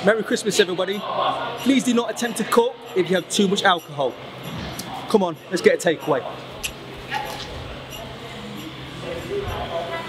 Merry Christmas, everybody. Please do not attempt to cook if you have too much alcohol. Come on, let's get a takeaway.